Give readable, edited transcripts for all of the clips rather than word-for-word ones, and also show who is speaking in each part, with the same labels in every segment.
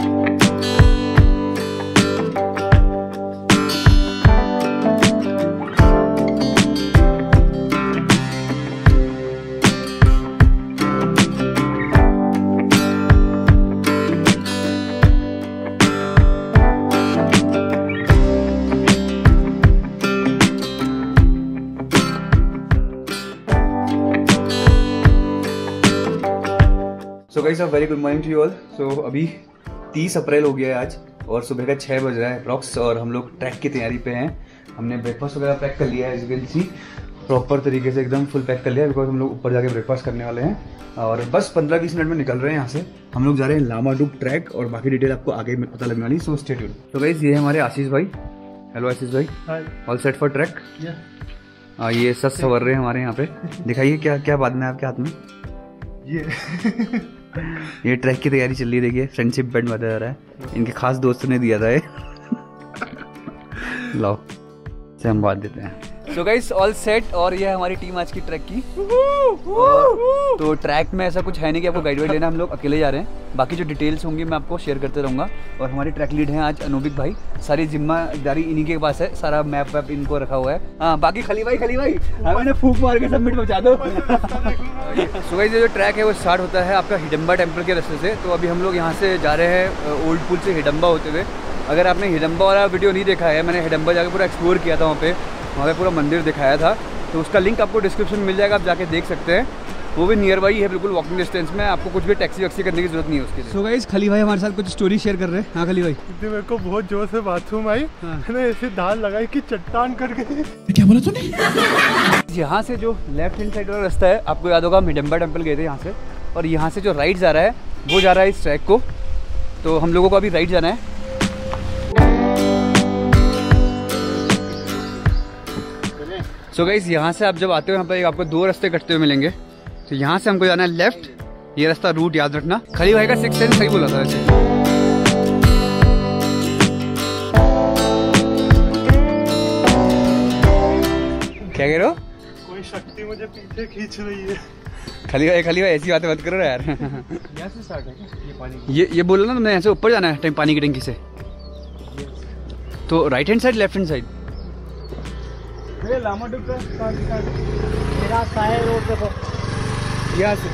Speaker 1: So guys a very good morning to you all. So अभी 30 अप्रैल हो गया है आज और सुबह का 6 बज रहा है अप्रॉक्स और हम लोग ट्रैक की तैयारी पे हैं। हमने ब्रेकफास्ट वगैरह पैक कर लिया है, as you can see proper तरीके से एकदम फुल पैक कर लिया है बिकॉज हम लोग ऊपर जाके ब्रेकफास्ट करने वाले हैं और बस 15-20 मिनट में निकल रहे हैं यहाँ से। हम लोग जा रहे हैं लामाडुब ट्रैक और बाकी डिटेल आपको आगे में पता लगने वाली, सो स्टे ट्यून्ड। तो गाइस ये हमारे आशीष भाई। हेलो आशीष भाई, ऑल सेट फॉर ट्रैक? ये सच सवर रहे हैं हमारे यहाँ पे। दिखाइए क्या क्या बाद में आपके हाथ में ये ट्रैक की तैयारी चल रही है। देखिए फ्रेंडशिप बैंड बजा जा रहा है, इनके खास दोस्त ने दिया था ये। लो से हम बात देते हैं। सो गाइस ऑल सेट और ये है हमारी टीम आज की ट्रैक की। तो ट्रैक में ऐसा कुछ है नहीं कि आपको गाइड वाइड लेना, हम लोग अकेले जा रहे हैं। बाकी जो डिटेल्स होंगी मैं आपको शेयर करते रहूँगा। और हमारे ट्रैक लीड हैं आज अनूबिक भाई, सारी जिम्मेदारी इन्हीं के पास है, सारा मैप वैप इनको रखा हुआ है। हाँ बाकी खली भाई हमें फूक मार के सबमिट पहुँचा दो। सो गाइस ये जो ट्रैक है वो स्टार्ट होता है आपका हिडम्बा टेम्पल के रास्ते से। तो अभी हम लोग यहाँ से जा रहे हैं ओल्ड पुल से हिडम्बा होते हुए। अगर आपने हिडम्बा वाला वीडियो नहीं देखा है, मैंने हिडम्बा जाकर पूरा एक्सप्लोर किया था, वहाँ पे पूरा मंदिर दिखाया था, तो उसका लिंक आपको डिस्क्रिप्शन में मिल जाएगा, आप जाके देख सकते हैं। वो भी नियर बाई है, बिल्कुल वॉकिंग डिस्टेंस में, आपको कुछ भी टैक्सी वैक्सी करने की जरूरत नहीं है उसके लिए। सो गाइस खली भाई हमारे साथ कुछ स्टोरी शेयर कर रहे हैं। हाँ खली भाई,
Speaker 2: मेरे को बहुत जोर से बाथरूम आई, मैंने ऐसे धार लगाई कि चट्टान कर गई।
Speaker 1: क्या बोला तूने? यहाँ से जो लेफ्ट हैंड साइड वाला रास्ता है, आपको याद होगा हम हिडम्बा टेम्पल गए थे यहाँ से, और यहाँ से जो राइट जा रहा है वो जा रहा है इस ट्रैक को। तो हम लोगों को अभी राइट जाना है। सो गाइस यहाँ से आप जब आते हो यहाँ पर आपको दो रास्ते कटते हुए मिलेंगे। तो यहाँ से हमको जाना है लेफ्ट, ये रास्ता रूट याद रखना। खली भाई का 6th सेंस सही बोला था वैसे। क्या कह रहे हो?
Speaker 2: कोई शक्ति मुझे पीछे खींच रही है।
Speaker 1: खली भाई ऐसी बातें मत करो यार।
Speaker 2: यहाँ से स्टार्ट है क्या ये पानी?
Speaker 1: ये बोला ना तुमने, यहाँ से ऊपर जाना है पानी की टंकी से। तो right hand side left hand side?
Speaker 2: Lamadug का रास्ता है रोड पे, यहाँ से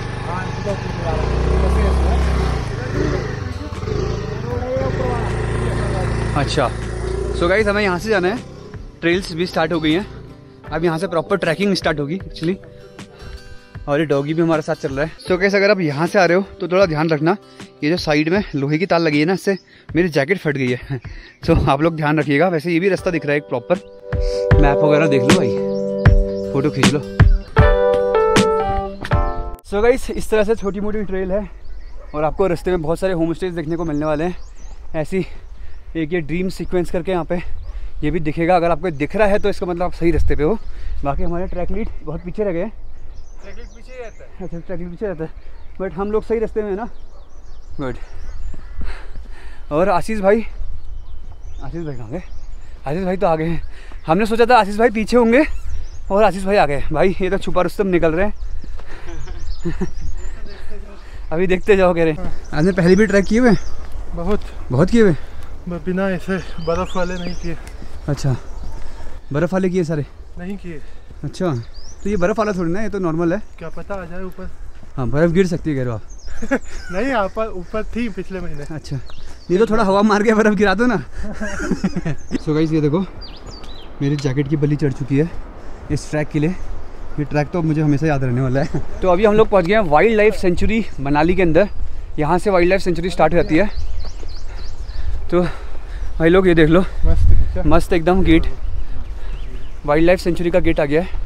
Speaker 1: अच्छा। सो गाइस हमें यहाँ से जाना है, ट्रेल्स भी स्टार्ट हो गई हैं, अब यहाँ से प्रॉपर ट्रैकिंग स्टार्ट होगी एक्चुअली। और ये डॉगी भी हमारे साथ चल रहा है। सो गाइस अगर आप यहाँ से आ रहे हो तो थोड़ा ध्यान रखना, ये जो साइड में लोहे की तार लगी है ना, इससे मेरी जैकेट फट गई है। तो आप लोग ध्यान रखिएगा। वैसे ये भी रास्ता दिख रहा है एक प्रॉपर, मैप वगैरह देख लो भाई, फोटो खींच लो। सो गाइस इस तरह से छोटी मोटी ट्रेल है और आपको रास्ते में बहुत सारे होम स्टेज देखने को मिलने वाले हैं। ऐसी एक ये ड्रीम सीक्वेंस करके यहाँ पे ये भी दिखेगा। अगर आपको दिख रहा है तो इसका मतलब आप सही रास्ते पे हो। बाकी हमारे ट्रैक लीड बहुत पीछे रह गए।
Speaker 2: ट्रैक लीड पीछे रहता है?
Speaker 1: अच्छा ट्रैक लीड पीछे रहता है, बट हम लोग सही रास्ते में है ना। गुड। और आशीष भाई कहाँ गए? आशीष भाई तो आ गए हैं। हमने सोचा था आशीष भाई पीछे होंगे और आशीष भाई आ गए। भाई ये तो छुपा रुस्तम निकल रहे हैं। अभी देखते जाओ कह रहे। आपने पहले भी ट्रैक किए हुए? बहुत किए हुए?
Speaker 2: बिना ऐसे बर्फ़ वाले नहीं किए।
Speaker 1: अच्छा बर्फ़ वाले किए सारे?
Speaker 2: नहीं किए। अच्छा
Speaker 1: तो ये बर्फ़ वाला थोड़ी ना, ये तो नॉर्मल है।
Speaker 2: क्या पता आ जाए ऊपर।
Speaker 1: हाँ बर्फ़ गिर सकती है कह रहे हो आप?
Speaker 2: नहीं यहाँ पर ऊपर थी पिछले महीने।
Speaker 1: अच्छा ये तो थोड़ा हवा मार के बर्फ़ गिरा दो ना। सो गाइस ये देखो मेरी जैकेट की बली चढ़ चुकी है इस ट्रैक के लिए। ये ट्रैक तो मुझे हमेशा याद रहने वाला है। तो अभी हम लोग पहुंच गए हैं वाइल्ड लाइफ सेंचुरी मनाली के अंदर। यहाँ से वाइल्ड लाइफ सेंचुरी स्टार्ट हो जाती है। तो भाई लोग ये देख लो, मस्त एकदम गेट, वाइल्ड लाइफ सेंचुरी का गेट आ गया है।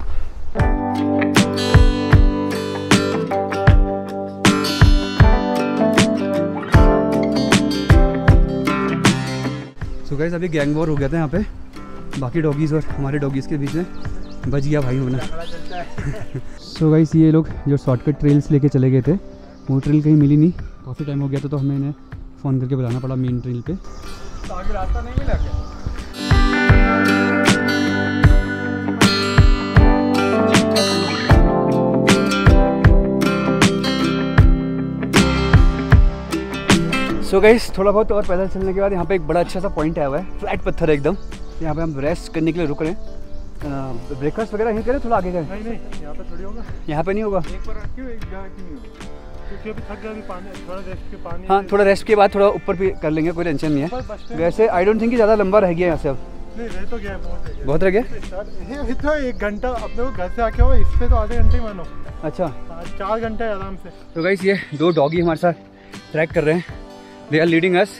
Speaker 1: सो गाइस अभी गैंग वॉर हो गया था यहाँ पे, बाकी डॉगीज़ और हमारे डॉगीज़ के बीच में बच गया भाई होना। सो गाइस ये लोग जो शॉर्टकट ट्रेल्स लेके चले गए थे, वो ट्रेल कहीं मिली नहीं, काफ़ी टाइम हो गया था, तो हमें इन्हें फ़ोन करके बुलाना पड़ा मेन ट्रेल पे।
Speaker 2: तो आगे रास्ता नहीं मिला क्या?
Speaker 1: सो गाइस थोड़ा बहुत और पैदल चलने के बाद यहाँ पे एक बड़ा अच्छा सा पॉइंट आया हुआ है, फ्लैट पत्थर है एकदम। यहाँ पे हम रेस्ट करने के लिए रुक रहे हैं। ब्रेकफास्ट वगैरह यहीं करें, थोड़ा आगे गए?
Speaker 3: नहीं यहाँ पे थोड़ी होगा।
Speaker 1: यहाँ पे नहीं होगा?
Speaker 3: एक बार क्यों एक जगह क्यों नहीं होगा? क्योंकि अभी थक गया, अभी पानी थोड़ा रेस्ट के पानी।
Speaker 1: हाँ थोड़ा रेस्ट के बाद थोड़ा ऊपर भी कर लेंगे, कोई टेंशन नहीं है। वैसे आई डोंट थिंक कि ज़्यादा लंबा रह गया यहाँ से अब।
Speaker 3: नहीं रह तो गया,
Speaker 1: बहुत रह गया।
Speaker 3: इतना 1 घंटा अपने को घर से आके हुआ, इससे तो आधे घंटे मानो।
Speaker 1: अच्छा
Speaker 3: 4 घंटे आराम से।
Speaker 1: तो गाइस ये 2 डॉगी हमारे साथ ट्रैक कर रहे हैं, they are leading us.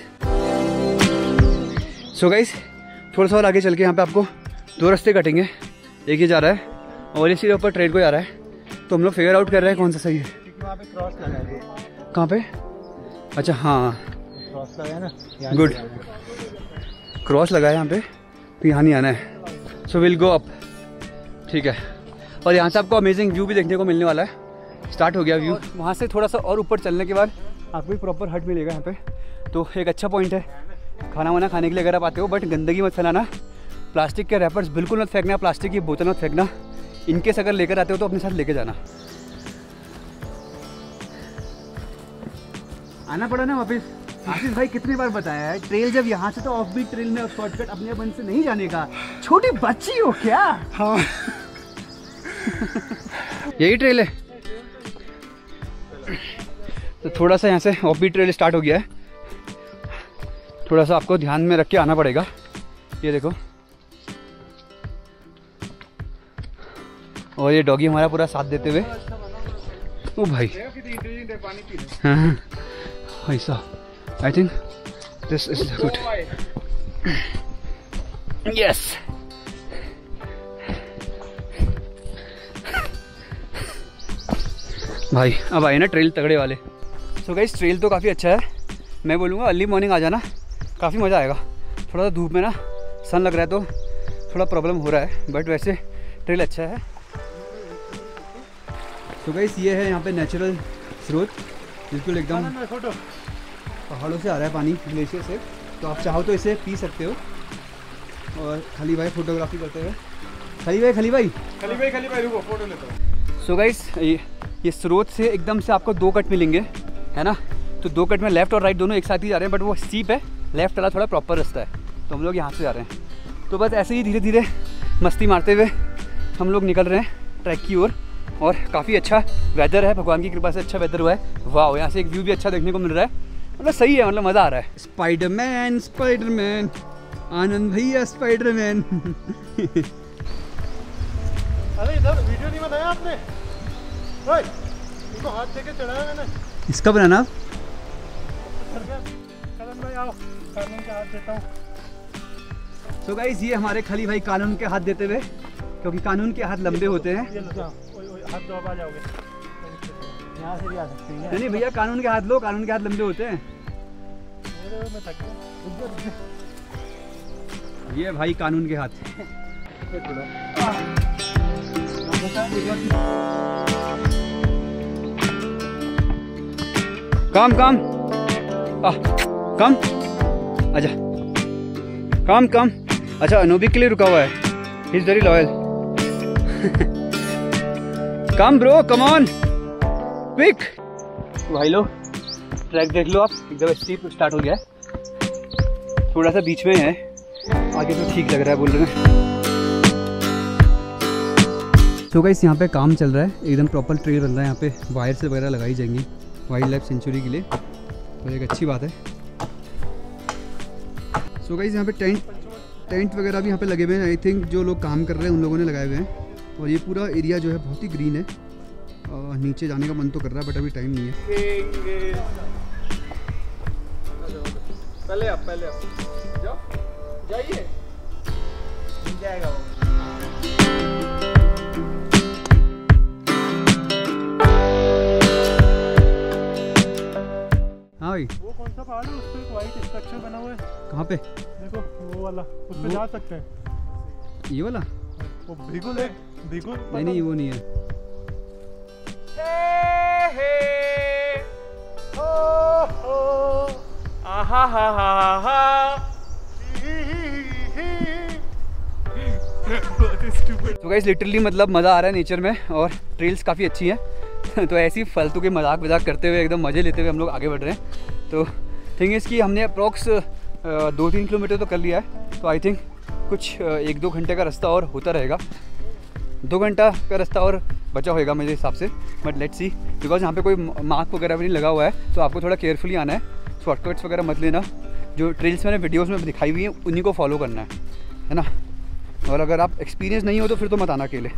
Speaker 1: So guys थोड़ा सा और आगे चल के यहाँ पे आपको 2 रास्ते कटेंगे, एक ही जा रहा है और इसी के ऊपर ट्रेन को जा रहा है। तो हम लोग फिगर आउट कर रहे हैं कौन सा सही है।
Speaker 3: वहाँ पे क्रॉस लगा है।
Speaker 1: कहाँ पे? अच्छा हाँ
Speaker 3: क्रॉस लगा है ना,
Speaker 1: गुड, क्रॉस लगा है यहाँ पे, तो यहाँ नहीं आना है। सो विल गो अप, ठीक है। और यहाँ से आपको अमेजिंग व्यू भी देखने को मिलने वाला है। स्टार्ट हो गया व्यू। वहाँ से थोड़ा सा और ऊपर चलने के बाद आपको एक प्रॉपर हट मिलेगा यहाँ पे। तो एक अच्छा पॉइंट है खाना वाना खाने के लिए अगर आप आते हो, बट गंदगी मत फैलाना, प्लास्टिक के रैपर्स बिल्कुल मत फेंकना, प्लास्टिक की बोतल मत फेंकना। इनकेस अगर लेकर आते हो तो अपने साथ लेके जाना। आना पड़ा ना वापस। आशीष भाई कितनी बार बताया है, ट्रेल जब यहाँ से तो ऑफ बीट ट्रेल में शॉर्टकट अपने मन से नहीं जाने का। छोटी बच्ची हो क्या? हाँ यही ट्रेल है। तो थोड़ा सा यहाँ से ऑफ बीट ट्रेल स्टार्ट हो गया है, थोड़ा सा आपको ध्यान में रख के आना पड़ेगा। ये देखो, और ये डॉगी हमारा पूरा साथ देते हुए। ओ भाई हाँ ऐसा, I think this is good. Yes भाई अब आए ना ट्रेल तगड़े वाले। सो गाइस ट्रेल तो काफ़ी अच्छा है, मैं बोलूँगा अर्ली मॉर्निंग आ जाना, काफ़ी मज़ा आएगा। थोड़ा सा धूप में ना सन लग रहा है तो थोड़ा प्रॉब्लम हो रहा है, बट वैसे ट्रेल अच्छा है। तो गाइस ये है यहाँ पे नेचुरल स्रोत, बिल्कुल एकदम पहाड़ों से आ रहा है पानी, ग्लेशियर से। तो आप चाहो तो इसे पी सकते हो। और खली भाई फोटोग्राफी करते हुए, खली भाई रुको फोटो लेता हूँ। सो गाइस ये स्रोत से एकदम से आपको 2 कट मिलेंगे, है ना। तो 2 कट में लेफ्ट और राइट दोनों एक साथ ही जा रहे हैं, बट वो स्टीप है, लेफ्ट वाला थोड़ा प्रॉपर रास्ता है। तो हम लोग यहाँ से जा रहे हैं। तो बस ऐसे ही धीरे धीरे मस्ती मारते हुए हम लोग निकल रहे हैं ट्रैक की ओर। और काफ़ी अच्छा वेदर है, भगवान की कृपा से अच्छा वेदर हुआ है। वाह, यहाँ से एक व्यू भी अच्छा देखने को मिल रहा है, मतलब सही है, मतलब मज़ा आ रहा है। स्पाइडरमैन आनंद भैया स्पाइडरमैन।
Speaker 3: अरे इधर वीडियो नहीं बनाया आपने? ओए, इनको हाथ देके चढ़ाया मैंने।
Speaker 1: इसका बनाना।
Speaker 3: करण भाई आओ, कानून के हाथ देता हूँ।
Speaker 1: सो गाइस ये हमारे खली भाई कानून के हाथ देते हुए, क्योंकि कानून के हाथ लंबे होते हैं।
Speaker 3: हाथ दो, आ जाओगे यहाँ से भी आ सकते हैं।
Speaker 1: नहीं भैया कानून के हाथ लो, कानून के हाथ लंबे होते हैं। ये भाई कानून के हाथ। काम आजा, काम अच्छा अनूबिक के लिए रुका हुआ है, he is very loyal. Come bro, come on quick. भाई लो ट्रैक देख लो आप, एकदम स्टीप स्टार्ट हो गया है, थोड़ा सा बीच में है, आगे तो ठीक लग रहा है बोल रहे हैं। तो गाइस यहाँ पे काम चल रहा है, एकदम प्रॉपर ट्रेल बन रहा है। यहाँ पे वायर्स वगैरह लगाई जाएंगी वाइल्ड लाइफ सेंचुरी के लिए, तो एक अच्छी बात है। सो गाइस यहाँ पे टेंट वगैरह भी यहाँ पे लगे हुए हैं। आई थिंक जो लोग काम कर रहे हैं उन लोगों ने लगाए हुए हैं। और ये पूरा एरिया जो है बहुत ही ग्रीन है। नीचे जाने का मन तो कर रहा है, बट अभी टाइम नहीं है।
Speaker 3: पहले आप जाओ, जाइए, मिल जाएगा वो।
Speaker 1: हाँ भाई,
Speaker 3: वो कौन सा पहाड़ है? उस पे एक वाइट स्ट्रक्चर बना हुआ है।
Speaker 1: कहाँ पे?
Speaker 3: देखो वो वाला, उस पे जा सकते हैं।
Speaker 1: ये वाला?
Speaker 3: वो भिगुल है, भिगुल।
Speaker 1: नहीं वो नहीं है। तो गाइस लिटरली मतलब मज़ा आ रहा है नेचर में, और ट्रेल्स काफ़ी अच्छी हैं। तो ऐसी फालतू के मजाक करते हुए एकदम मज़े लेते हुए हम लोग आगे बढ़ रहे हैं। तो थिंग इसकी हमने अप्रॉक्स 2-3 किलोमीटर तो कर लिया है, तो आई थिंक कुछ 1-2 घंटे का रास्ता और होता रहेगा। 2 घंटा का रास्ता और बचा होएगा मेरे हिसाब से, बट लेट्स सी, बिकॉज यहाँ पे कोई मार्क वगैरह भी नहीं लगा हुआ है, तो आपको थोड़ा केयरफुली आना है, शॉर्टकट्स वगैरह मत लेना। जो ट्रेल्स मैंने वीडियोज़ में दिखाई हुई हैं उन्हीं को फॉलो करना है ना। और अगर आप एक्सपीरियंस नहीं हो तो फिर तो मत आना अकेले।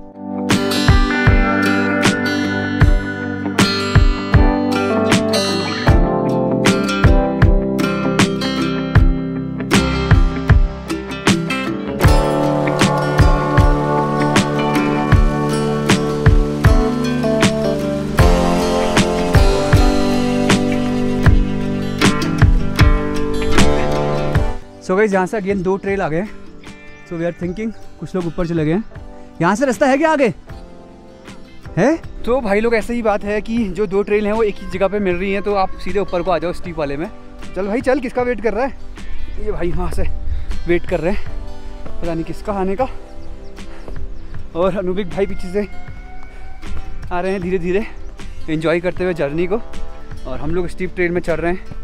Speaker 1: सो गाइस यहाँ से अगेन 2 ट्रेल आ गए, सो वी आर थिंकिंग कुछ लोग ऊपर चले गए हैं। यहाँ से रास्ता है क्या आगे है? तो भाई लोग ऐसे ही बात है कि जो 2 ट्रेल हैं वो एक ही जगह पे मिल रही हैं, तो आप सीधे ऊपर को आ जाओ स्टीप वाले में। चल भाई चल, किसका वेट कर रहा है? ये भाई वहाँ से वेट कर रहे हैं, पता नहीं किसका आने का। और अनुबिक भाई पीछे से आ रहे हैं धीरे धीरे एंजॉय करते हुए जर्नी को, और हम लोग स्टीप ट्रेल में चढ़ रहे हैं।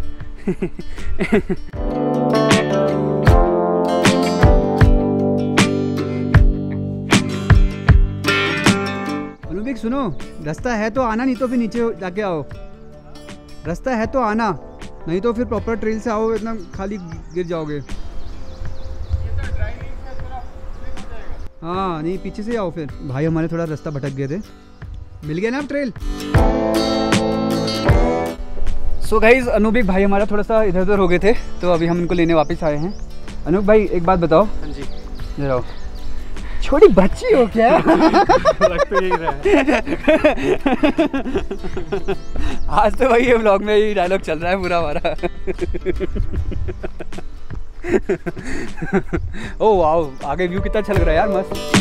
Speaker 1: अनुबिक सुनो, रास्ता है तो आना, नहीं तो फिर नीचे जाके आओ। रास्ता है तो आना, नहीं तो फिर प्रॉपर ट्रेल से आओ, इतना खाली गिर जाओगे। हाँ नहीं, पीछे से आओ फिर। भाई हमारे थोड़ा रास्ता भटक गए थे, मिल गया ना अब ट्रेल। सो गाइज अनुबिक भाई हमारा थोड़ा सा इधर उधर हो गए थे, तो अभी हम इनको लेने वापस आए हैं। अनुबिक भाई एक बात बताओ।
Speaker 3: हाँ जी।
Speaker 1: जरा छोटी बच्ची हो क्या?
Speaker 3: लग तो यही रहा है।
Speaker 1: आज तो भाई ये व्लॉग में ही डायलॉग चल रहा है पूरा हमारा। ओह वाओ, आगे व्यू कितना अच्छा लग रहा है यार, मस्त।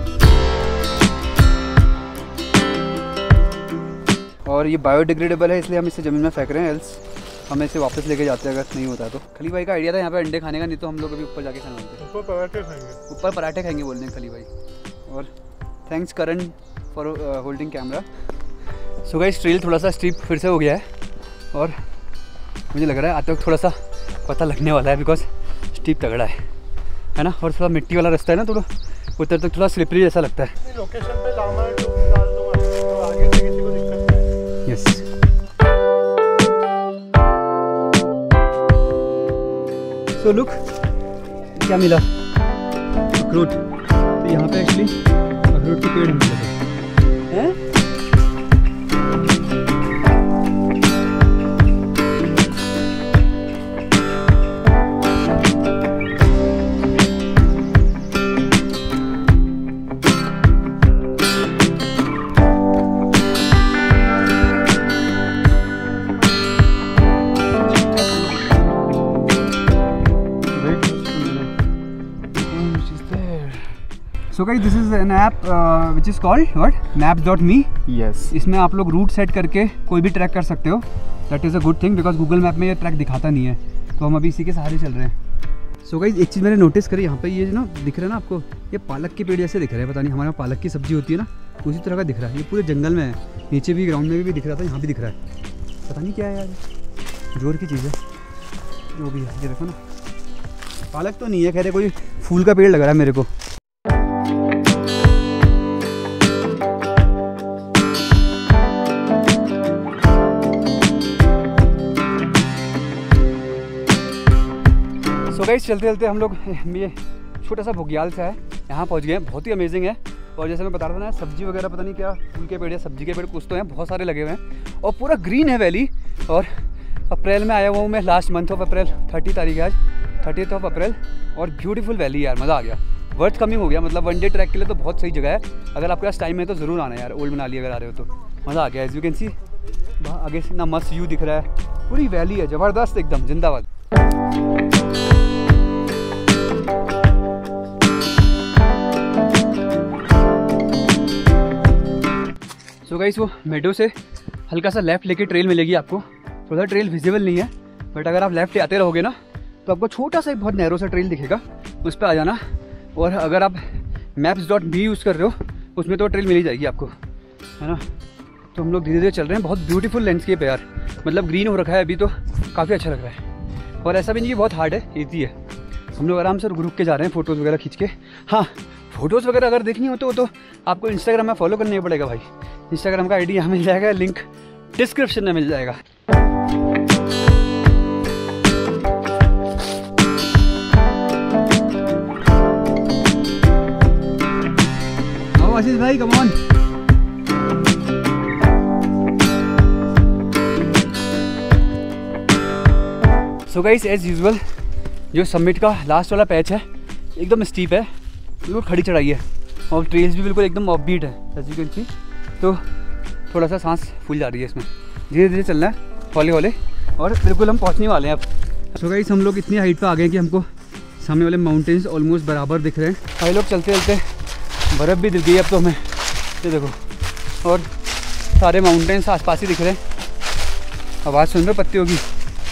Speaker 1: और ये बायोडिग्रेडेबल है, इसलिए हम इसे ज़मीन में फेंक रहे हैं, एल्स हम इसे वापस लेके जाते हैं अगर नहीं होता तो। खली भाई का आइडिया था यहाँ पे अंडे खाने का, नहीं तो हम लोग अभी ऊपर जाके खाना बोलते हैं।
Speaker 3: ऊपर पराठे खाएंगे,
Speaker 1: ऊपर पराठे खाएंगे बोल रहे हैं खली भाई। और thanks Karan for holding camera. So guys trail थोड़ा सा स्टीप फिर से हो गया है, और मुझे लग रहा है आते वक्त थोड़ा सा पता लगने वाला है, बिकॉज स्टीप तगड़ा है ना। और थोड़ा मिट्टी वाला रास्ता है ना, थोड़ा उतर तक थोड़ा स्लिपरी जैसा लगता है।
Speaker 3: लोकेशन पे लामा डाल दूंगा तो आगे से किसी को दिक्कत नहीं।
Speaker 1: यस। तो लुक क्या मिला, अखरोट। तो यहाँ पे एक्चुअली अखरोट के पेड़ मिले हैं। So guys, this is an app which is called what? Maps.me.
Speaker 3: Yes.
Speaker 1: इसमें आप लोग रूट सेट करके कोई भी ट्रैक कर सकते हो। That is a good thing, because Google map में ये ट्रैक दिखाता नहीं है, तो हम अभी इसी के सहारे चल रहे हैं। सो गाइस एक चीज़ मैंने नोटिस करी, यहाँ पे ये ना दिख रहा है ना आपको, ये पालक के पेड़ जैसे दिख रहा है। पता नहीं, हमारे यहाँ पालक की सब्जी होती है ना, उसी तरह का दिख रहा है। ये पूरे जंगल में है, नीचे भी ग्राउंड में भी दिख रहा था, यहाँ भी दिख रहा है। पता नहीं क्या है यार, जोर की चीज़ है जो भी है। ये देखो ना, पालक तो नहीं है, कह रहे कोई फूल का पेड़ लग रहा है मेरे को। सो गाइस चलते चलते हम लोग ये छोटा सा बुग्याल सा है, यहाँ पहुँच गए हैं। बहुत ही अमेजिंग है। और जैसे मैं बता रहा था ना, सब्जी वगैरह पता नहीं क्या फूल के पेड़ या सब्जी के पेड़ कुछ तो हैं, बहुत सारे लगे हुए हैं, और पूरा ग्रीन है वैली। और अप्रैल में आया हुआ हूँ मैं, लास्ट मंथ ऑफ अप्रैल, 30 तारीख है आज, 30th ऑफ अप्रैल। और ब्यूटीफुल वैली यार, मज़ा आ गया, वर्थ कमिंग हो गया। मतलब वन डे ट्रैक के लिए तो बहुत सही जगह है। अगर आपके पास टाइम है तो ज़रूर आना यार, ओल्ड मनाली अगर आ रहे हो तो। मज़ा आ गया। एज यू कैन सी आगे से ना मस्त व्यू दिख रहा है, पूरी वैली है ज़बरदस्त एकदम, जिंदाबाद। सो गाइस वो मेडो से हल्का सा लेफ्ट लेके ट्रेल मिलेगी आपको। थोड़ा ट्रेल विजिबल नहीं है, बट अगर आप लेफ्ट आते रहोगे ना तो आपको छोटा सा एक बहुत नैरो सा ट्रेल दिखेगा, उस पर आ जाना। और अगर आप maps.me यूज़ कर रहे हो उसमें तो ट्रेल मिल ही जाएगी आपको, है ना। तो हम लोग धीरे धीरे चल रहे हैं। बहुत ब्यूटीफुल लैंडस्केप है यार, मतलब ग्रीन हो रखा है अभी तो, काफ़ी अच्छा लग रहा है। और ऐसा भी नहीं कि बहुत हार्ड है, ईजी है। हम लोग आराम से रुक के जा रहे हैं फ़ोटोज़ वगैरह खींच के। हाँ, फ़ोटोज़ वगैरह अगर देखनी हो तो आपको इंस्टाग्राम में फॉलो करना ही पड़ेगा भाई। इंस्टाग्राम का आईडी यहाँ मिल जाएगा, लिंक डिस्क्रिप्शन में मिल जाएगा। आशीष भाई come on. So guys as usual जो समिट का लास्ट वाला पैच है एकदम स्टीप है, बिल्कुल खड़ी चढ़ाई है और ट्रेल्स भी बिल्कुल एकदम ऑफबीट है एज यू कैन सी। तो थोड़ा सा सांस फूल जा रही है इसमें, धीरे धीरे चलना है हौले हौले और बिल्कुल हम पहुंचने वाले हैं अब। सो गाइस हम लोग इतनी हाइट पे आ गए हैं कि हमको सामने वाले माउंटेन्स ऑलमोस्ट बराबर दिख रहे हैं। भाई लोग चलते चलते बर्फ़ भी दिख गई अब तो हमें, ये देखो, और सारे माउंटेन्स आसपास ही दिख रहे हैं। आवाज़ सुन रहे हो पत्तियों की।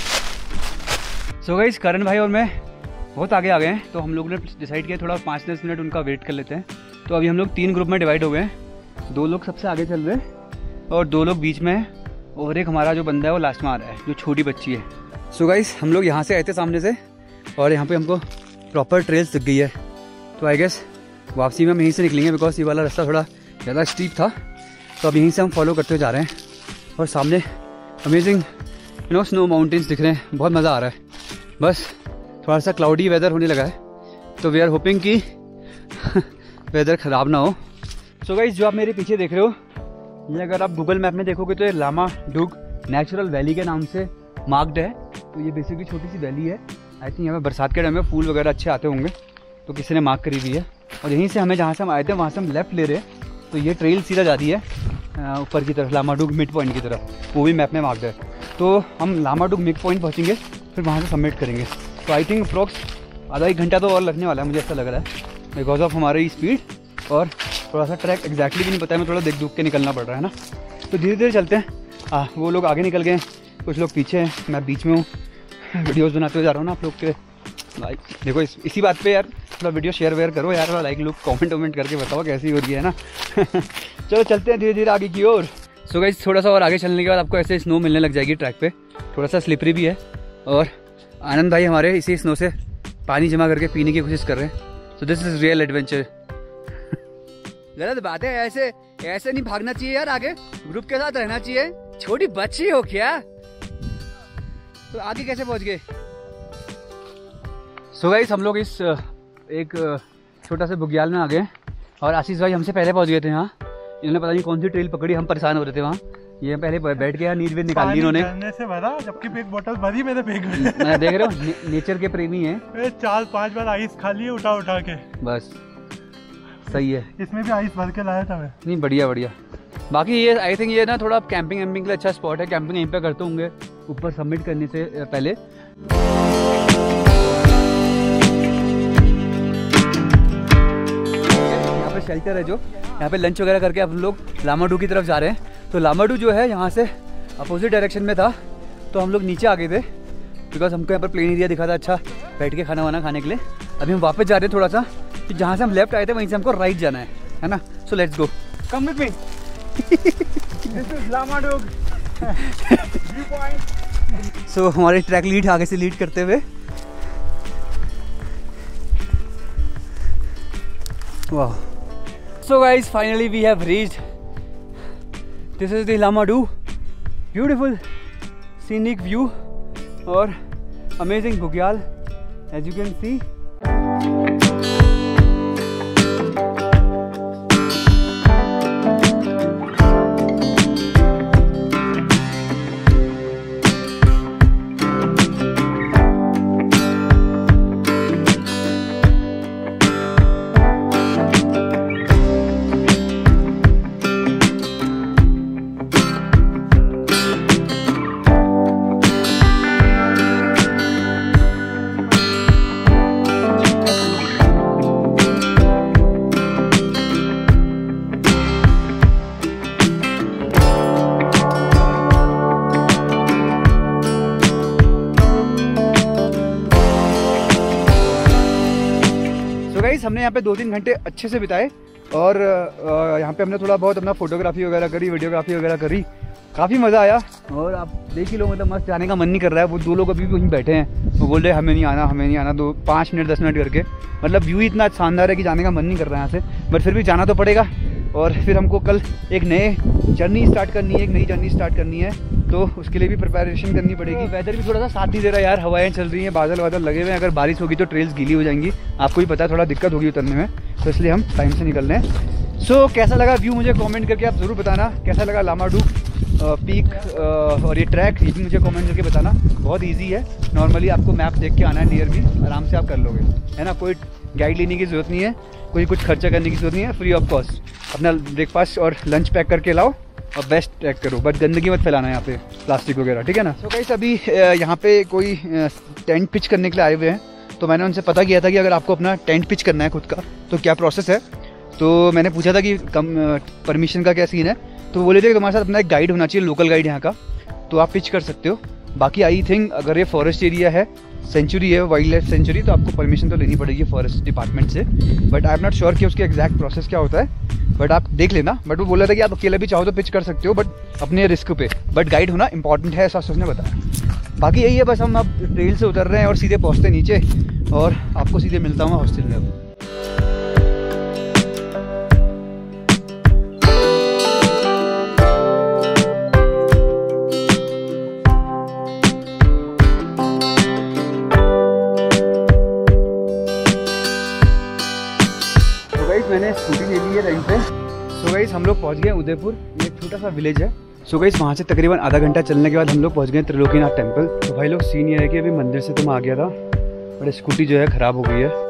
Speaker 1: सो गाइस करण भाई और मैं बहुत आगे आ गए हैं, तो हम लोग ने डिसाइड किया थोड़ा 5-10 मिनट उनका वेट कर लेते हैं। तो अभी हम लोग 3 ग्रुप में डिवाइड हो गए हैं, 2 लोग सबसे आगे चल रहे हैं और 2 लोग बीच में हैं और एक हमारा जो बंदा है वो लास्ट में आ रहा है, जो छोटी बच्ची है। सो गाइस हम लोग यहाँ से आए थे सामने से और यहाँ पे हमको प्रॉपर ट्रेल्स दिख गई है। तो आई गेस वापसी में हम यहीं से निकलेंगे, बिकॉज ये वाला रास्ता थोड़ा ज़्यादा स्टीप था। तो अब यहीं से हम फॉलो करते हुए जा रहे हैं और सामने अमेजिंग स्नो माउंटेन्स दिख रहे हैं, बहुत मज़ा आ रहा है। बस थोड़ा सा क्लाउडी वेदर होने लगा है, तो वी आर होपिंग कि वेदर ख़राब ना हो। सो गाइस जो आप मेरे पीछे देख रहे हो, ये अगर आप गूगल मैप में देखोगे तो ये लामा डुग नेचुरल वैली के नाम से मार्क्ड है। तो ये बेसिकली छोटी सी वैली है। आई थिंक यहाँ पे बरसात के टाइम में फूल वगैरह अच्छे आते होंगे, तो किसी ने मार्क करी हुई है। और यहीं से हमें जहाँ से हम आए थे वहाँ से हम लेफ़्ट ले रहे हैं, तो ये ट्रेल सीधा जाती है ऊपर की तरफ, लामाडुग मिड पॉइंट की तरफ, वो भी मैप में मार्क्ड है। तो हम लामाडुग मिड पॉइंट पहुँचेंगे, फिर वहाँ से सबमिट करेंगे। तो आई थिंक अप्रॉक्स आधा 1 घंटा तो और लगने वाला है, मुझे ऐसा लग रहा है, बिकॉज ऑफ हमारी स्पीड और थोड़ा सा ट्रैक एग्जैक्टली भी नहीं पता है, मैं थोड़ा देख दुख के निकलना पड़ रहा है ना। तो धीरे धीरे चलते हैं। वो लोग आगे निकल गए, कुछ लोग पीछे हैं, मैं बीच में हूँ, वीडियोस बनाते हुए जा रहा हूँ ना आप लोग के। लाइक देखो इसी बात पे यार थोड़ा वीडियो शेयर वेयर करो यार, और लाइक लोग कमेंट वमेंट करके बताओ कैसी हो रही है ना। चलो चलते हैं धीरे धीरे आगे की ओर। सो गाइस थोड़ा सा और आगे चलने के बाद आपको ऐसे स्नो मिलने लग जाएगी ट्रैक पे, थोड़ा सा स्लिपरी भी है। और आनंद भाई हमारे इसी स्नो से पानी जमा करके पीने की कोशिश कर रहे हैं। So this is real adventure. गलत बात है, ऐसे ऐसे नहीं भागना चाहिए यार, आगे ग्रुप के साथ रहना चाहिए। छोटी बच्ची हो क्या? तो आगे कैसे पहुंच गए? सो गाइस हम लोग इस एक छोटा सा बुग्याल में आ गए और आशीष भाई हमसे पहले पहुंच गए थे यहाँ। इन्होंने पता नहीं कौन सी ट्रेल पकड़ी, हम परेशान हो रहे थे वहाँ। ये पहले बैठ के यहाँ नींद वींद निकाल ली इन्होंने
Speaker 3: से भरा, जबकि एक बोतल भरी मैंने फेंक दी।
Speaker 1: मैं देख रहे हो नेचर के प्रेमी है।
Speaker 3: 4-5 बार आइस खा लिए उठा उठा के, बस
Speaker 1: सही है।
Speaker 3: इसमें भी आइस भर के लाया था मैं।
Speaker 1: नहीं बढ़िया बढ़िया। बाकी ये आई थिंक ये ना थोड़ा कैंपिंग वैम्पिंग के लिए अच्छा स्पॉट है। कैंपिंग यहीं पे करते होंगे ऊपर सबमिट करने से पहले। यहाँ पे शेल्टर है, जो यहाँ पे लंच वगैरह करके हम लोग लामाडू की तरफ जा रहे हैं। तो लामाडू जो है यहाँ से अपोजिट डायरेक्शन में था, तो हम लोग नीचे आ गए थे बिकॉज हमको यहाँ पर प्लेन एरिया दिखा था अच्छा बैठ के खाना वाना खाने के लिए। अभी हम वापस जा रहे हैं थोड़ा सा, कि जहाँ से हम लेफ्ट आए थे वहीं से हमको राइट जाना है ना। So let's go, come with me. This is Lamadug view point. So हमारे ट्रैक लीड आगे से लीड करते हुए, वाह। So guys finally we have reached, this is the Lamadu. Beautiful scenic view और amazing bugyal as you can see. हमने यहाँ पे 2-3 घंटे अच्छे से बिताए और यहाँ पे हमने थोड़ा बहुत अपना फोटोग्राफी वगैरह करी, वीडियोग्राफी वगैरह करी, काफ़ी मज़ा आया। और आप देख ही लो, मतलब मस्त जाने का मन नहीं कर रहा है। वो 2 लोग अभी भी वहीं बैठे हैं, वो बोल रहे हमें नहीं आना 5 मिनट 10 मिनट करके। मतलब व्यू इतना शानदार है कि जाने का मन नहीं कर रहा है यहाँ से, बट फिर भी जाना तो पड़ेगा। और फिर हमको कल एक नई जर्नी स्टार्ट करनी है, तो उसके लिए भी प्रिपरेशन करनी पड़ेगी। वेदर भी थोड़ा सा साथ नहीं दे रहा यार, हवाएं चल रही हैं, बादल लगे हुए हैं। अगर बारिश होगी तो ट्रेल्स गीली हो जाएंगी, आपको भी पता है, थोड़ा दिक्कत होगी उतरने में, तो इसलिए हम टाइम से निकल रहे हैं। सो कैसा लगा व्यू मुझे कमेंट करके आप ज़रूर बताना। कैसा लगा लामाडू पीक और ये ट्रैक, ये भी मुझे कमेंट करके बताना। बहुत इजी है, नॉर्मली आपको मैप देख के आना है, नियर भी आराम से आप कर लोगे, है ना। कोई गाइड लेने की ज़रूरत नहीं है, कोई कुछ खर्चा करने की ज़रूरत नहीं है, फ्री ऑफ कॉस्ट। अपना ब्रेकफास्ट और लंच पैक करके लाओ और बेस्ट ट्रैक करो, बट गंदगी मत फैलाना यहाँ पे, प्लास्टिक वगैरह, ठीक है ना। सो गाइस अभी यहाँ पे कोई टेंट पिच करने के लिए आए हुए हैं, तो मैंने उनसे पता किया था कि अगर आपको अपना टेंट पिच करना है खुद का तो क्या प्रोसेस है। तो मैंने पूछा था कि परमिशन का क्या सीन है, तो वो बोले थे कि तुम्हारे साथ अपना एक गाइड होना चाहिए, लोकल गाइड यहाँ का, तो आप पिच कर सकते हो। बाकी आई थिंक अगर ये फॉरेस्ट एरिया है, सेंचुरी है, वाइल्ड लाइफ सेंचुरी, तो आपको परमिशन तो लेनी पड़ेगी फॉरेस्ट डिपार्टमेंट से, but I am not sure कि उसके एग्जैक्ट प्रोसेस क्या होता है, बट आप देख लेना। बट वो बोला था कि आप अकेले भी चाहो तो पिच कर सकते हो, बट अपने रिस्क पे, बट गाइड होना इंपॉर्टेंट है, ऐसा उसने बताया। बाकी यही है, बस हम अब ट्रेल से उतर रहे हैं और सीधे पहुँचते नीचे, और आपको सीधे मिलता हूँ हॉस्टल में अब। मैंने स्कूटी ले ली है रेंट पे। सो गाइस हम लोग पहुंच गए उदयपुर, ये एक छोटा सा विलेज है। सो गाइस वहाँ से तकरीबन आधा घंटा चलने के बाद हम लोग पहुंच गए त्रिलोकीनाथ टेम्पल। तो भाई लोग सीन ये है कि अभी मंदिर से तो मैं आ गया था, बट स्कूटी जो है ख़राब हो गई है,